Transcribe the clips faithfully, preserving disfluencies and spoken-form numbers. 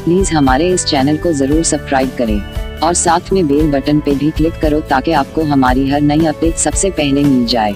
Please हमारे इस channel को जरूर सब्सक्राइब करें और साथ में बेल बटन पे भी क्लिक करो ताकि आपको हमारी हर नई अपडेट सबसे पहले मिल जाए।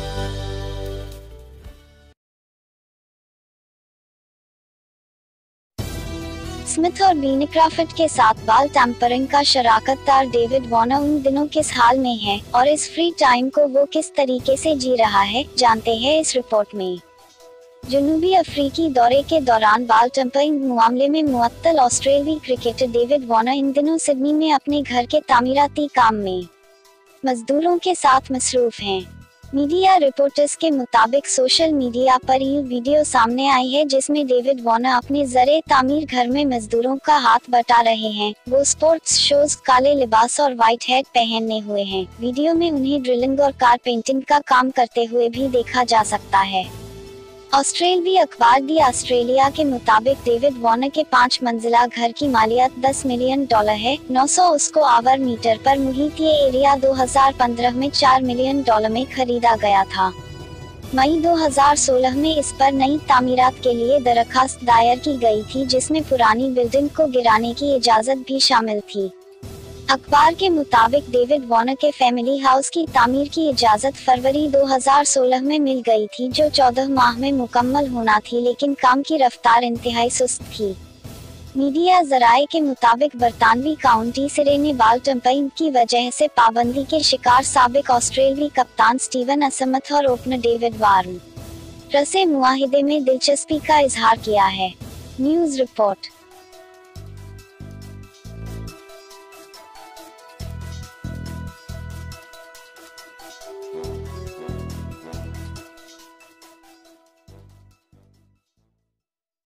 स्मिथ और लीनी क्रॉफर्ड के साथ बाल टैंपरिंग का शराकतदार डेविड वार्नर उन दिनों किस हाल में है और इस फ्री टाइम को वो किस तरीके से जी रहा है, जानते हैं इस रिपोर्ट में। जनूबी अफ्रीकी दौरे के दौरान बाल टैंपरिंग मामले में मुअत्तल ऑस्ट्रेलियाई क्रिकेटर डेविड वार्नर इन दिनों सिडनी में अपने घर के तामीराती काम में मजदूरों के साथ मसरूफ हैं। मीडिया रिपोर्टर्स के मुताबिक सोशल मीडिया पर ये वीडियो सामने आई है जिसमें डेविड वार्नर अपने जरे तामीर घर में मजदूरों का हाथ बटा रहे हैं। वो स्पोर्ट्स शूज, काले लिबास और व्हाइट हैट पहने हुए हैं। वीडियो में उन्हें ड्रिलिंग और कार पेंटिंग का काम करते हुए भी देखा जा सकता है। ऑस्ट्रेलियाई अखबार दी ऑस्ट्रेलिया के मुताबिक डेविड वार्नर के पाँच मंजिला घर की मालियत दस मिलियन डॉलर है। नौ सौ उसको आवर मीटर पर मुहित ये एरिया दो हज़ार पंद्रह में चार मिलियन डॉलर में खरीदा गया था। मई दो हज़ार सोलह में इस पर नई तामीरात के लिए दरखास्त दायर की गई थी जिसमें पुरानी बिल्डिंग को गिराने की इजाजत भी शामिल थी। अखबार के मुताबिक डेविड वार्नर के फैमिली हाउस की तामीर की इजाजत फरवरी दो हज़ार सोलह में मिल गई थी जो चौदह माह में मुकम्मल होना थी, लेकिन काम की रफ्तार इंतहाई सुस्त थी। मीडिया जराये के मुताबिक बरतानवी काउंटी सिरे ने बाल टैंपरिंग की वजह से पाबंदी के शिकार साबिक ऑस्ट्रेलियाई कप्तान स्टीवन स्मिथ और ओपनर डेविड वार्नर से मुआहिदे में दिलचस्पी का इजहार किया है। News report.